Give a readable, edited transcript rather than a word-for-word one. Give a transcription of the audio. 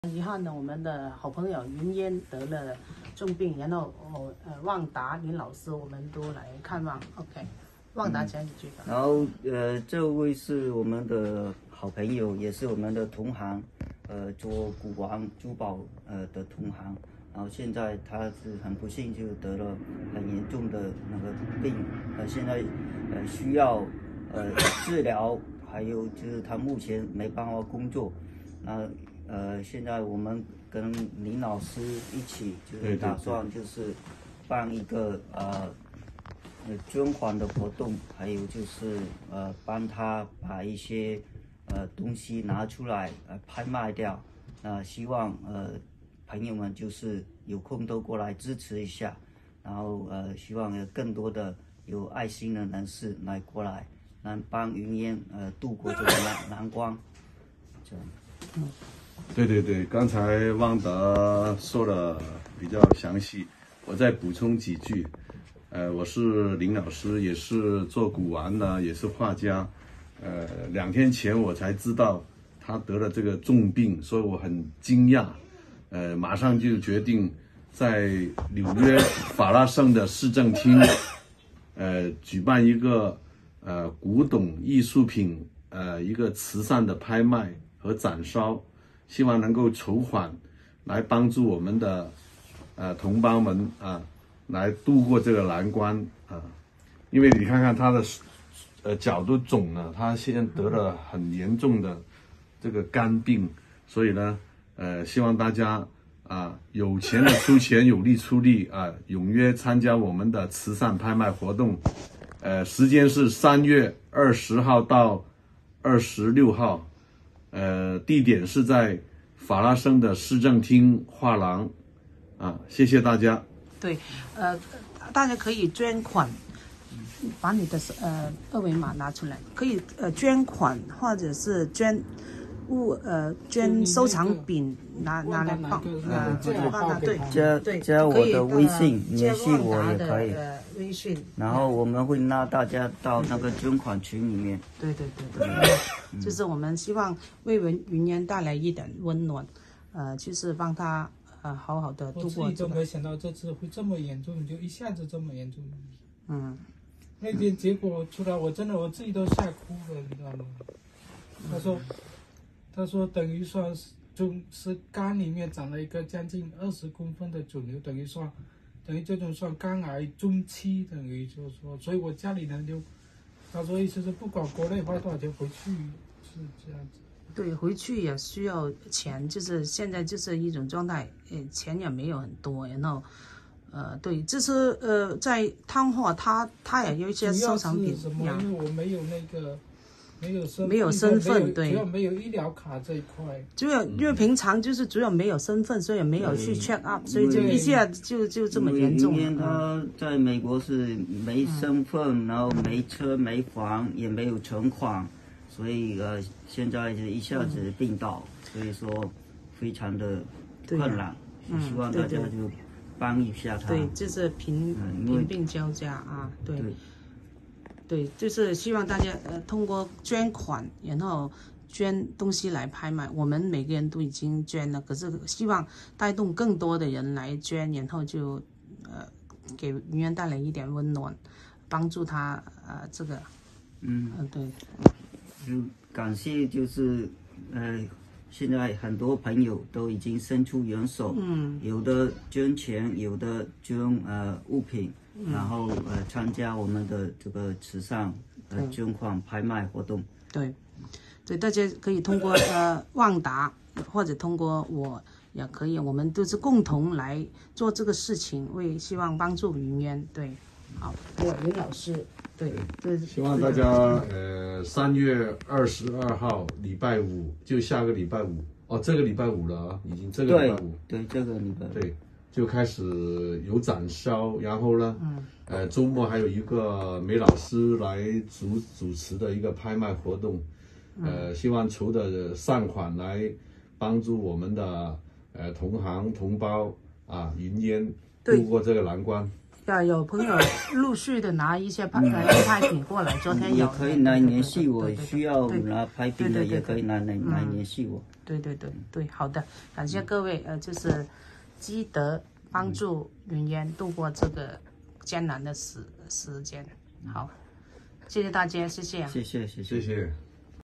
遗憾的，我们的好朋友云烟得了重病，然后旺达林老师我们都来看望。OK， 旺达讲几句吧。 然后这位是我们的好朋友，也是我们的同行，做古玩珠宝的同行。然后现在他是很不幸就得了很严重的那个病，现在需要治疗，还有就是他目前没办法工作。现在我们跟林老师一起就是打算就是办一个捐款的活动，还有就是帮他把一些东西拿出来拍卖掉。希望朋友们就是有空都过来支持一下，然后希望有更多的有爱心的人士来过来，能帮云烟度过这个难关。这样。 对，刚才旺达说的比较详细，我再补充几句。我是林老师，也是做古玩的，也是画家。2天前我才知道他得了这个重病，所以我很惊讶。马上就决定在纽约法拉盛的市政厅，举办一个古董艺术品一个慈善的拍卖和展烧。希望能够筹款，来帮助我们的同胞们来度过这个难关因为你看看他的脚都肿了，他现在得了很严重的这个肝病，所以呢希望大家有钱的出钱，有力出力踊跃参加我们的慈善拍卖活动。时间是3月20号到26号。地点是在法拉盛的市政厅画廊谢谢大家。 对，大家可以捐款，把你的二维码拿出来，可以捐款或者是捐收藏品拿来放加我的微信联系我也可以。 微信， 然后我们会拉大家到那个捐款群里面。 对，就是我们希望为云烟带来一点温暖，就是帮他好好的度过。 我自己都没想到这次会这么严重，就一下子这么严重。那天结果出来，我自己都吓哭了，你知道吗？他说等于说是肝里面长了一个将近20公分的肿瘤，等于这种算肝癌中期，等于就是说，所以我家里人就，他说意思是不管国内花多少钱回去是这样子。 对，回去也需要钱，就是现在就是一种状态，钱也没有很多，然后，对，这是在汤化，他也有一些收藏品。 因为我没有那个。没有身份，对， 主要没有医疗卡这一块。 主要因为平常就是主要没有身份，所以没有去 check up，所以就一下就这么严重。 因为他在美国是没身份，然后没车没房，也没有存款，所以现在就一下子病倒，所以说非常的困难。希望大家就帮一下他。 对，就是贫病交加对，就是希望大家通过捐款，然后捐东西来拍卖。我们每个人都已经捐了，可是希望带动更多的人来捐，然后就给云烟带来一点温暖，帮助他这个。对。 就感谢就是现在很多朋友都已经伸出援手，有的捐钱，有的捐物品。然后参加我们的这个慈善捐款拍卖活动。对，大家可以通过旺达或者通过我也可以，我们都是共同来做这个事情，希望帮助云烟。对，好，还有林老师，对， 希望大家3月22号礼拜5，就下个礼拜5这个礼拜5了已经这个礼拜5。 对，这个礼拜对。就开始有展销，然后呢，周末还有一个梅老师来主持的一个拍卖活动，希望筹的善款来帮助我们的同行同胞云烟度过这个难关。 呀，有朋友陆续的拿一些拍品过来，昨天有也可以来联系我， 对需要拿拍品的对也可以来联系我。 对，好的，感谢各位，就是积德帮助云烟度过这个艰难的时间。好，谢谢大家，谢谢。 谢谢。